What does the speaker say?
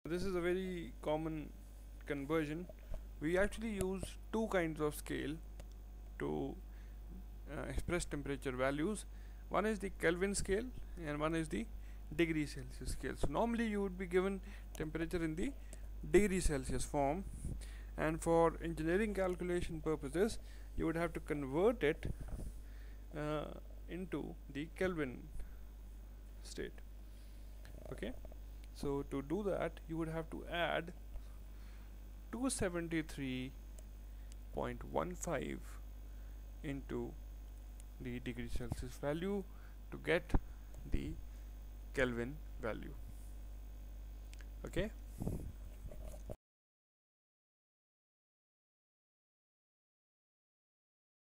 this is a very common conversion. We actually use two kinds of scale to express temperature values. One is the Kelvin scale and one is the degree Celsius scale. So normally you would be given temperature in the degree Celsius form, and for engineering calculation purposes you would have to convert it into the Kelvin state. Okay, so to do that you would have to add 273.15 into the degree Celsius value to get the Kelvin value. Okay,